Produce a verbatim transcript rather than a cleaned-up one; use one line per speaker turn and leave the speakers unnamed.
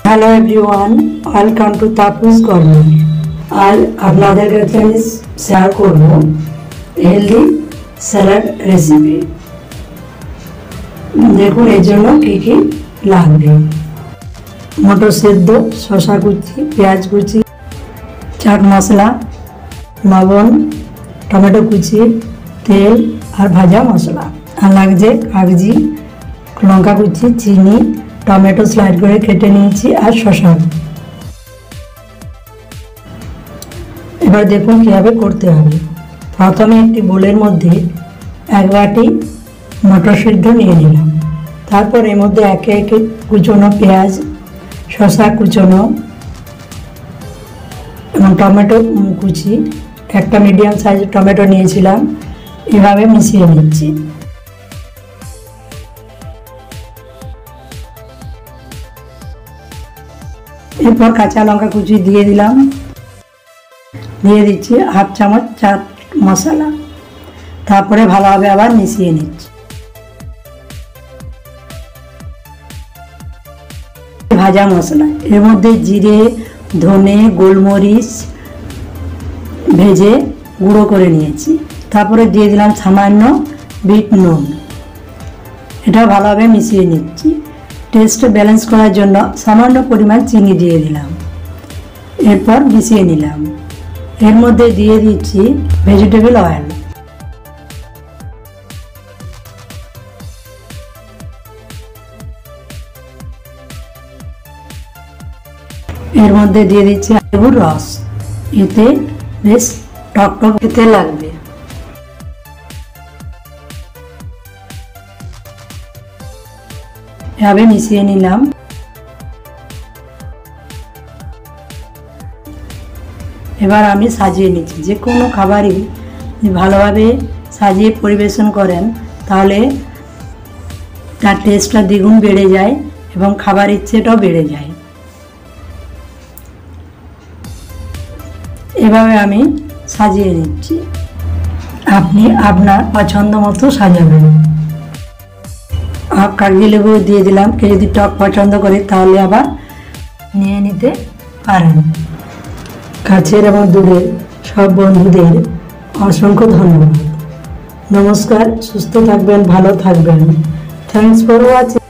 Hello everyone, welcome to Tapus corner. आज আপনাদের কাছে আমি শেয়ার করব হেলদি স্যালাড রেসিপি। দেখুন এর জন্য কি কি লাগবে। মটর সেদ্ধ, শসা কুচি, পেঁয়াজ কুচি, চাট মশলা, লবণ, টমেটো কুচি, তেল আর ভাজা মশলা। আর লাগছে কাগজি, লঙ্কা কুচি, চিনি, টমেটো স্লাইড করে কেটে নিয়েছি আর শসা। এবার দেখুন কীভাবে করতে হবে। প্রথমে একটি বোলের মধ্যে এক বাটি মটর সিদ্ধ নিয়ে নিলাম। তারপর এর মধ্যে একে একে কুচনো পেঁয়াজ, শসা কুচনো এবং টমেটো কুচি, একটা মিডিয়াম সাইজের টমেটো নিয়েছিলাম, এভাবে মিশিয়ে নিচ্ছি। এরপর কাঁচা লঙ্কা কুচি দিয়ে দিলাম, দিয়ে দিচ্ছি হাফ চামচ চাট মশলা। তারপরে ভালোভাবে আবার মিশিয়ে নিচ্ছি। ভাজা মশলা, এর মধ্যে জিরে, ধনে, গোলমরিচ ভেজে গুঁড়ো করে নিয়েছি। তারপরে দিয়ে দিলাম সামান্য বিট নুন। এটা ভালোভাবে মিশিয়ে নিচ্ছি। টেস্ট ব্যালেন্স করার জন্য সামান্য পরিমাণ চিনি দিয়ে দিলাম। এরপর মিশিয়ে নিলাম। এর মধ্যে দিয়ে দিচ্ছি ভেজিটেবল অয়েল। এর মধ্যে দিয়ে দিচ্ছি লেবুর রস। এতে বেশ টক টক খেতে লাগবে। এভাবে মিশিয়ে নিলাম। এবার আমি সাজিয়ে নিচ্ছি। যে কোনো খাবারই ভালোভাবে সাজিয়ে পরিবেশন করেন তাহলে তার টেস্টটা দ্বিগুণ বেড়ে যায় এবং খাবার ইচ্ছেটাও বেড়ে যায়। এভাবে আমি সাজিয়ে নিচ্ছি। আপনি আপনার পছন্দ মতো সাজাবেন। আর কাগজি লেবু দিয়ে দিলাম। কেউ যদি টক পছন্দ করে তাহলে আবার নিয়ে নিতে পারেন। কাছের এবং দূরের সব বন্ধুদের অসংখ্য ধন্যবাদ। নমস্কার, সুস্থ থাকবেন, ভালো থাকবেন। Thanks for watching.